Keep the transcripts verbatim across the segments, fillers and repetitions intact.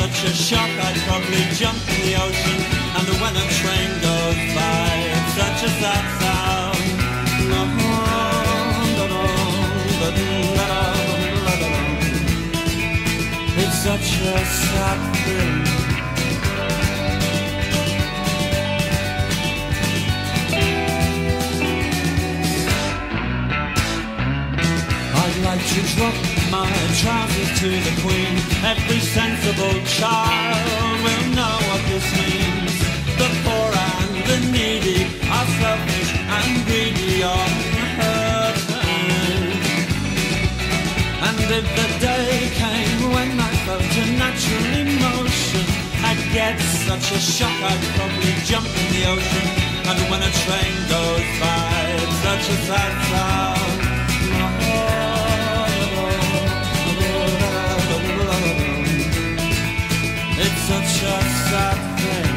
such a shock I'd probably jump in the ocean. And when a train goes by, it's such a sad sound. It's such a sad thing. I'd like to drop my trousers to the Queen. Every sensible child will know what this means. The poor and the needy are selfish and greedy on earth. And if the day came when I felt a natural emotion, I'd get such a shock I'd probably jump in the ocean. And when a train goes by, it's such a sad sound. It's such a sad thing.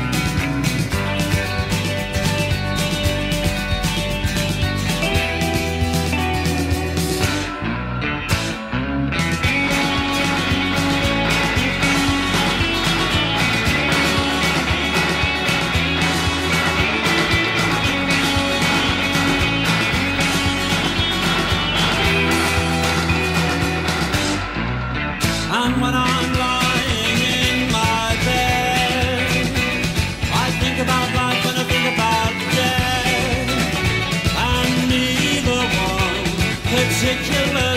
And when I'm lying in my bed, I think about life and I think about death, and neither one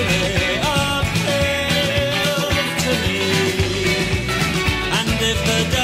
particularly appeals to me. And if the